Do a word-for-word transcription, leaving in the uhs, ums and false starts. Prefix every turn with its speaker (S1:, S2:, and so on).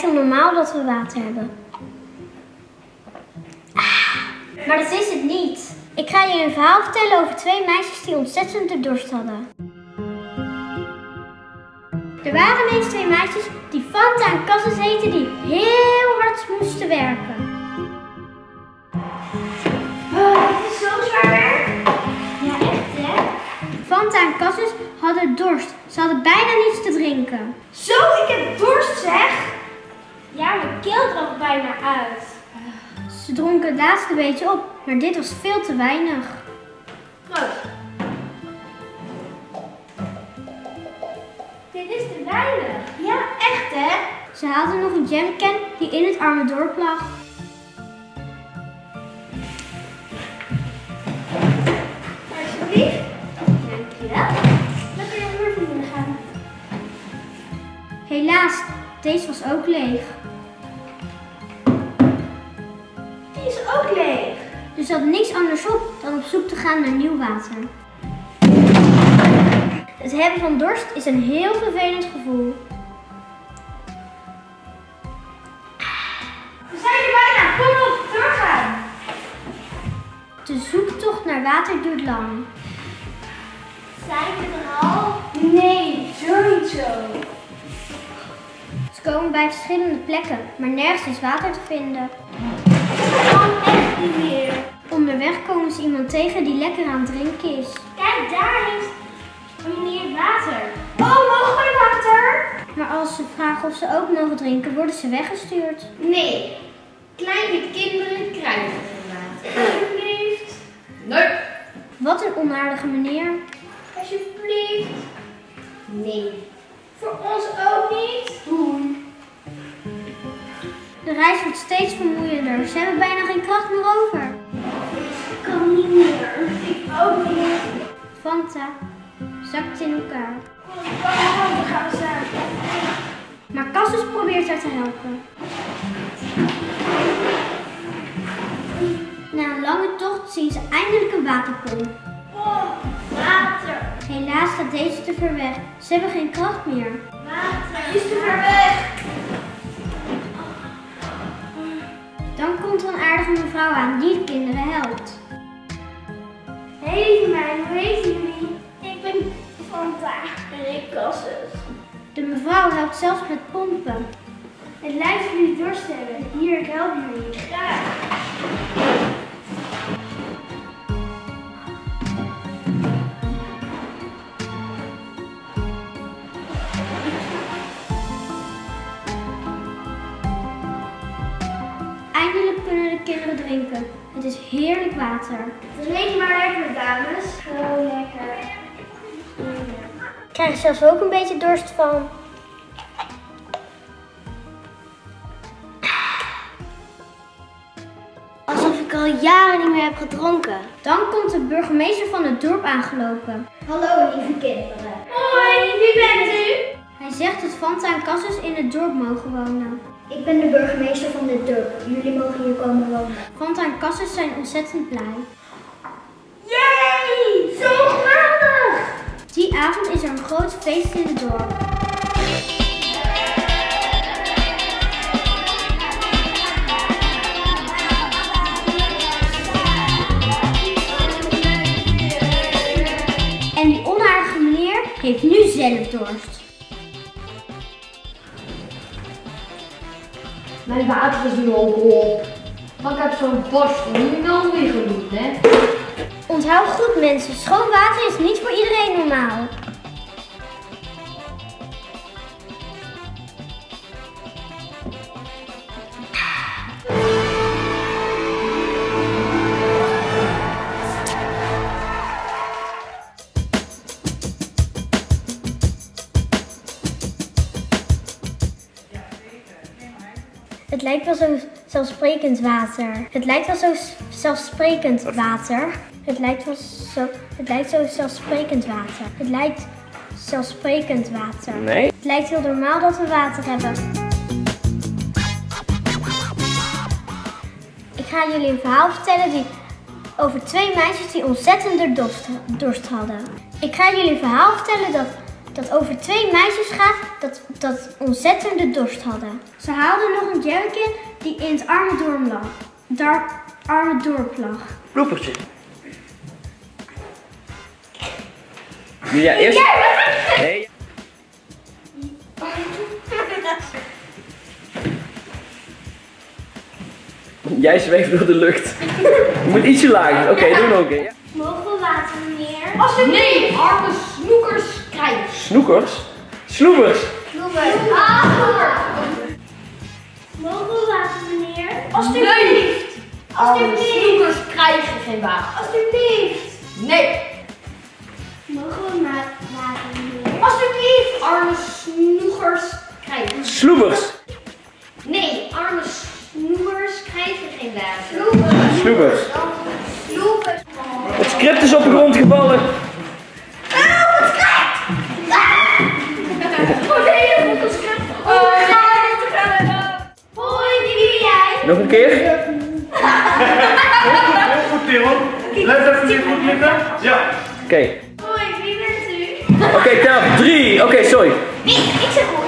S1: normaal dat we water hebben. Ah, maar dat is het niet. Ik ga jullie een verhaal vertellen over twee meisjes die ontzettend de dorst hadden. Er waren eens twee meisjes die Fanta en Cassus heten, die heel hard moesten werken.
S2: Oh, het is zo zwaar werk.
S1: Ja, echt hè? Fanta en Cassus hadden dorst. Ze hadden bijna niets te drinken.
S2: Zo, ik heb dorst zeg. Ja, mijn keel droog bijna uit.
S1: Ze dronken het laatste beetje op, maar dit was veel te weinig.
S2: Proost. Dit is te weinig. Ja, echt hè?
S1: Ze haalden nog een jamcan die in het arme dorp lag.
S2: Alsjeblieft. Dankjewel. Dan kun je weer voor gaan.
S1: Helaas, deze was ook leeg.
S2: Die is ook leeg.
S1: Dus ze hadden niks anders op dan op zoek te gaan naar nieuw water. Het hebben van dorst is een heel vervelend gevoel.
S2: We zijn er bijna. Kom op, doorgaan.
S1: De zoektocht naar water duurt lang.
S2: Zijn we er al? Nee, zo niet zo.
S1: Ze komen bij verschillende plekken, maar nergens is water te vinden.
S2: Het kan echt niet meer.
S1: Onderweg komen ze iemand tegen die lekker aan het drinken is.
S2: Kijk, daar heeft een meneer water. Oh, mogen wij water?
S1: Maar als ze vragen of ze ook mogen drinken, worden ze weggestuurd.
S2: Nee. Kleine kinderen krijgen geen water. Alsjeblieft. Nee.
S1: Wat een onaardige meneer.
S2: Alsjeblieft. Nee. Voor ons ook niet? Hoe?
S1: De reis wordt steeds vermoeiender. Ze hebben bijna geen kracht meer over.
S2: Ik kan niet meer. Ik ook niet.
S1: Fanta zakt in elkaar.
S2: Onze handen gaan staan.
S1: Maar Cassus probeert haar te helpen. Na een lange tocht zien ze eindelijk een waterpomp.
S2: Oh, water.
S1: Helaas staat deze te ver weg. Ze hebben geen kracht meer.
S2: Water. Die is te ver weg.
S1: Dan komt er een aardige mevrouw aan die de kinderen helpt.
S2: Hé hey, lieve meiden, hoe heet jullie? Ik ben Fanta en ik Cassus.
S1: De mevrouw helpt zelfs met pompen.
S2: Het lijkt of jullie dorst hebben. Hier, ik help jullie. Graag.
S1: Eindelijk kunnen de kinderen drinken. Het is heerlijk water.
S2: Drink maar lekker, dames. Zo lekker.
S1: Ik krijg er zelfs ook een beetje dorst van.
S2: Alsof ik al jaren niet meer heb gedronken.
S1: Dan komt de burgemeester van het dorp aangelopen.
S2: Hallo, lieve kinderen. Hoi, wie bent u?
S1: Hij zegt dat Fanta en Cassus in het dorp mogen wonen.
S2: Ik ben de burgemeester van dit dorp. Jullie mogen hier komen wonen.
S1: Fanta en Cassus zijn ontzettend blij.
S2: Yay! Zo geweldig!
S1: Die avond is er een groot feest in het dorp. En die onaardige meneer heeft nu zelf dorst.
S3: Mijn water is nu ook op. Want ik heb zo'n borst niet meer liggen doen, hè.
S1: Onthoud goed mensen, schoon water is niet voor iedereen normaal. Het lijkt wel zo zelfsprekend water. Het lijkt wel zo zelfsprekend water. Het lijkt wel zo. Het lijkt zo zelfsprekend water. Het lijkt zelfsprekend water.
S4: Nee.
S1: Het lijkt heel normaal dat we water hebben. Ik ga jullie een verhaal vertellen die, over twee meisjes die ontzettend dorst, dorst hadden. Ik ga jullie een verhaal vertellen dat dat over twee meisjes gaat dat, dat ontzettende dorst hadden. Ze haalden nog een jerrycan die in het arme dorp lag. Daar arme dorp lag.
S4: Bloepertje. Ja, eerst... Nee. Jij zweeft door de lucht. Je moet ietsje lager. Oké, okay, doe nog een keer. Ja.
S2: Mogen we water, meneer?
S3: Als nee, arme snoekers krijgen.
S4: Snoekers? Sloebers?
S2: Sloebers. Ah, sloebers. Mogen we water, meneer?
S3: Alsjeblieft. Arme snoekers krijgen geen water.
S2: Alsjeblieft.
S3: Nee.
S2: Mogen we ma- water, meneer?
S3: Alsjeblieft. Arme snoekers krijgen.
S4: Sloebers?
S3: Nee, arme snoekers krijgen geen water.
S2: Sloebers.
S4: Sloebers.
S2: Sloebers.
S4: Het script is op de grond gevallen.
S3: Oh nee, dat moet een script. Oh nee,
S2: Hoi, wie ben jij?
S4: Nog een keer?
S5: Heel goed, Timo. Blijf even weer goed liggen. Ja.
S4: Oké. Okay.
S2: Hoi, wie bent u?
S4: Oké, okay, tel. Drie. Oké, okay, sorry.
S2: Ik, ik zeg hoi.